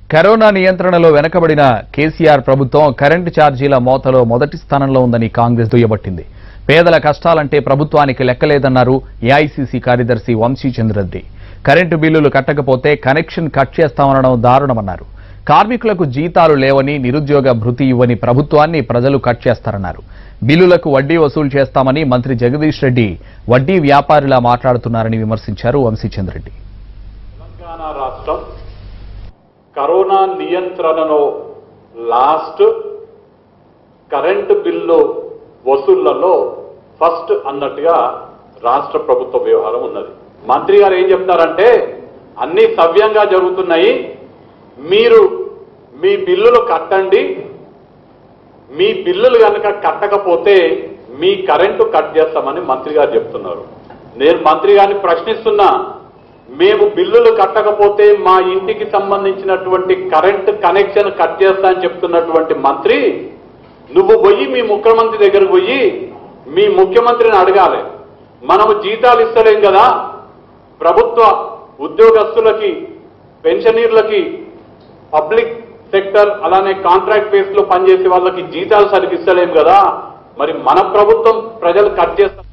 Corona నియంత్రణలో వెనకబడిన కేసీఆర్ ప్రభుత్వం కరెంటు ఛార్జీల మోతలో మొదటి స్థానంలో ఉందని కాంగ్రెస్ దుయ్యబట్టింది. పేదల కష్టాలంటే ప్రభుత్వానికి లెక్కలేదన్నారు ఏఐసీసీ కార్యదర్శి వంశీచంద్రరెడ్డి. కరెంటు బిల్లులు కట్టకపోతే కనెక్షన్ కట్ చేస్తామనడం దారుణమన్నారు. కార్మికులకు జీతాలు లేవని, నిరుద్యోగ భృతి ఇవ్వని ప్రభుత్వాన్ని ప్రజలు కట్ చేస్తారన్నారు. బిల్లులకు వడ్డీ వసూలు చేస్తామని మంత్రి జగదీష్ రెడ్డి వడ్డీ వ్యాపారులా మాట్లాడుతున్నారని విమర్శించారు వంశీచంద్రరెడ్డి. తెలంగాణ రాష్ట్రం కరోనా నియంత్రణలో లాస్ట్ కరెంటు బిల్లు వసూళ్లలో ఫస్ట్ అన్నట్టుగా రాష్ట్ర ప్రభుత్వ వ్యవహారం ఉన్నది. మంత్రి గారు ఏం చెప్తారంటే అన్ని సవ్యంగా జరుగుతున్నాయి, మీరు మీ బిల్లులు కట్టండి, మీ బిల్లులు కనుక కట్టకపోతే మీ కరెంటు కట్ చేస్తామని మంత్రి గారు చెప్తున్నారు. నేను మంత్రి గారిని ప్రశ్నిస్తున్నా, మేము బిల్లులు కట్టకపోతే మా ఇంటికి సంబంధించినటువంటి కరెంటు కనెక్షన్ కట్ చేస్తా అని చెప్తున్నటువంటి మంత్రి, నువ్వు పోయి మీ ముఖ్యమంత్రి దగ్గరకు పోయి మీ ముఖ్యమంత్రిని అడగాలి. మనము జీతాలు ఇస్తలేం కదా, ప్రభుత్వ ఉద్యోగస్తులకి, పెన్షనీర్లకి, పబ్లిక్ సెక్టర్ అలానే కాంట్రాక్ట్ బేస్ లో పనిచేసే వాళ్ళకి జీతాలు సరిగ్గా ఇస్తలేం కదా, మరి మన ప్రభుత్వం ప్రజలు కట్ చేస్తారు.